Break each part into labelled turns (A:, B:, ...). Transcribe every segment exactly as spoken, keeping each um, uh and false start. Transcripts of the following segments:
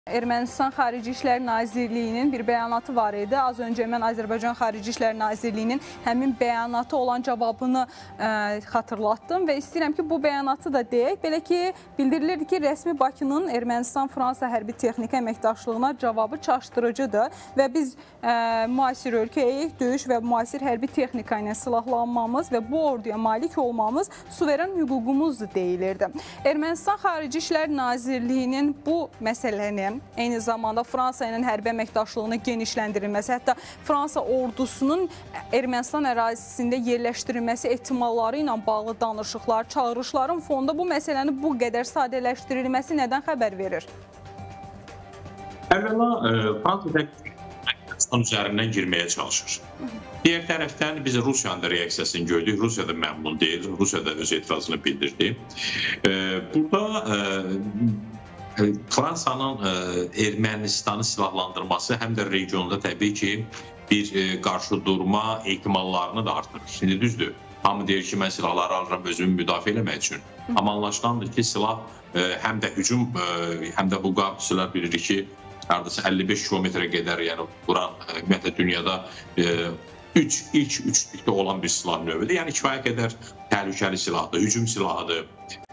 A: Ermənistan Xarici İşlər Nazirliyinin bir bəyanatı var idi. Az öncə mən Azərbaycan Xarici İşlər Nazirliyinin həmin bəyanatı olan cavabını ə, xatırlatdım və istəyirəm ki, bu bəyanatı da deyək. Belə ki, bildirilirdi ki, rəsmi Bakının Ermənistan-Fransa hərbi texnika əməkdaşlığına cavabı çaşdırıcıdır və biz ə, müasir ölkəyik, döyüş və müasir hərbi texnika ilə silahlanmamız və bu orduya malik olmamız suveren hüququmuzdur deyilirdi. Ermənistan Xarici İşlər Nazirliyinin bu məsələni, eyni zamanda Fransa ilə hərbi əməkdaşlığını genişləndirilməsi, hətta Fransa ordusunun Ermənistan ərazisində yerləşdirilməsi ehtimalları ilə bağlı danışıqlar, çağırışların fonunda bu məsələni bu qədər sadələşdirilməsi nədən xəbər verir?
B: Əvvəla, Fransa Ermənistan üzərindən girməyə çalışır. Diğer tərəfdən biz Rusiyanın da reaksiyasını gördük. Rusiya da məmnun deyil, Rusiya da öz etirazını bildirdi. Burada Fransanın Ermənistanı silahlandırması həm də regionda təbii ki bir qarşı durma ehtimallarını da artırır. Şimdi düzdür, hamı deyir ki, mən silahları alıram özümü müdafiə eləmək üçün. Amma anlaşılandır ki, silah həm də hücum, həm də bu qapçılar bilirik ki, hardasa əlli beş kilometrə qədər, yəni vuran ümumiyyətlə dünyada üç, ilk üçlükdə olan bir silah növüdür. Yəni kifayət qədər təhlükəli silahdır, hücum silahıdır.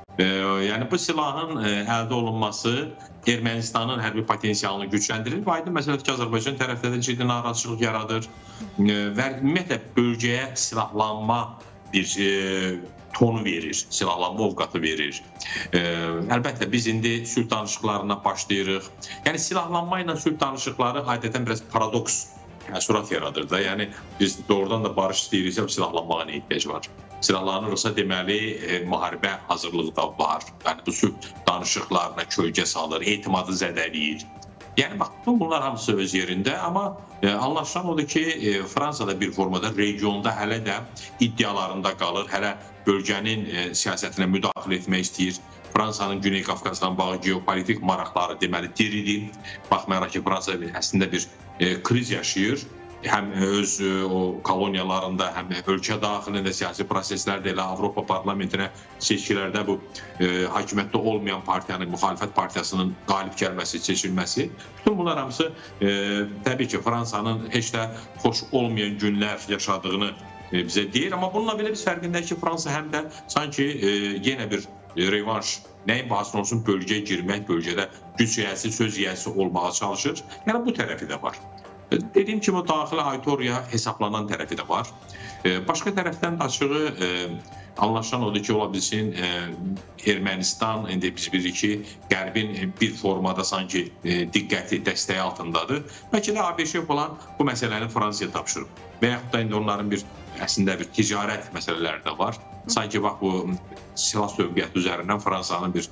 B: Yəni bu silahın əldə olunması Ermənistanın hərbi potensialını gücləndirir və aydın məsələdir ki, Azərbaycan tərəfdə də ciddi narahatçılıq yaradır və ümumiyyətlə bölgəyə silahlanma bir tonu verir, silahlanma ovqatı verir. Əlbəttə, biz indi sülh danışıqlarına başlayırıq. Yəni silahlanma ilə sülh danışıqları adətən biraz paradoks təəssürat yaradır da. Yəni biz doğrudan da barış istəyiriksə silahlanmağa nə ehtiyac var? Silahlanırsa deməli müharibə hazırlığı da var. Yəni bu sülh danışıqlarına kölgə salır, etimadı zədələyir. Yəni bax, bunlar hamısı öz yerində, amma anlaşılan odur ki, Fransa da bir formada regionda hələ də iddialarında qalır, hələ bölgənin siyasətinə müdaxilə etmək istəyir. Fransanın Güney Qafqazdan bağlı geopolitik maraqları deməli diridir. Baxmayaraq ki, Fransa əslində bir kriz yaşayır. Həm öz o koloniyalarında, həm ölkə daxilində siyasi proseslərdə elə Avropa parlamentinə seçkilərdə bu hakimiyyətdə olmayan partiyanın, müxalifət partiyasının qalib gəlməsi, seçilməsi. Bütün bunlar hamısı təbii ki, Fransanın heç də xoş olmayan günlər yaşadığını bizə deyir. Amma bununla belə biz fərqindəyik ki, Fransa həm də sanki yenə bir revanş, nəyin bahasına olsun bölgəyə girmək, bölgədə güc yiyəsi, söz yiyəsi olmağa çalışır. Yəni bu tərəfi də var. Dediyim kimi, o daxili auditoriya hesaplanan tərəfi də var. Başqa tərəfdən də açığı anlaşılan odur ki, ola bilsin Ermənistan, indi biz bilirik ki, Qərbin bir formada sanki diqqəti, dəstəyi altındadır. Bəlkə də A B Ş olan bu məsələni Fransaya tapşırıb. Və yaxud da indi onların bir əslində bir ticarət məsələləri də var. Sanki bax bu silah sövqiyyəti üzərindən Fransanın bir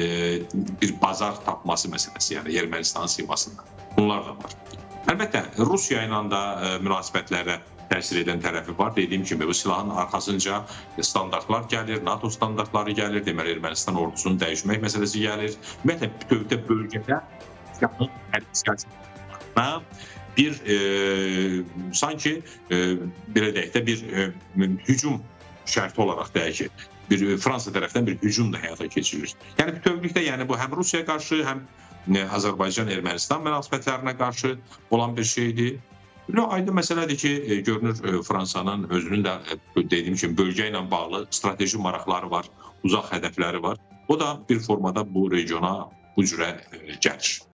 B: bir bazar tapması məsələsi, yəni Ermənistanın simasında. Bunlar da var. Əlbəttə, Rusiya ilə də münasibətlərə təsir edən tərəfi var. Dediyim kimi, bu silahın arxasınca standartlar gəlir, NATO standartları gəlir, deməli Ermənistan ordusunun dəyişmək məsələsi gəlir. Ümumiyyətlə, bütövdə bölgədə hərbi siyasətlə bir sanki, belə deyək də, bir hücum şərti olaraq deyək ki, bir Fransa tərəfdən bir hücum da həyata keçirilir. Yəni bütövlükdə, yəni bu həm Rusiyaya qarşı, həm Azərbaycan-Ermənistan münasibətlərinə qarşı olan bir şeydir. Aydın məsələdir ki, görünür Fransanın özünün də dediyim kimi bölgə ilə bağlı strateji maraqları var, uzaq hədəfləri var. O da bir formada bu regiona bu cürə gəlir.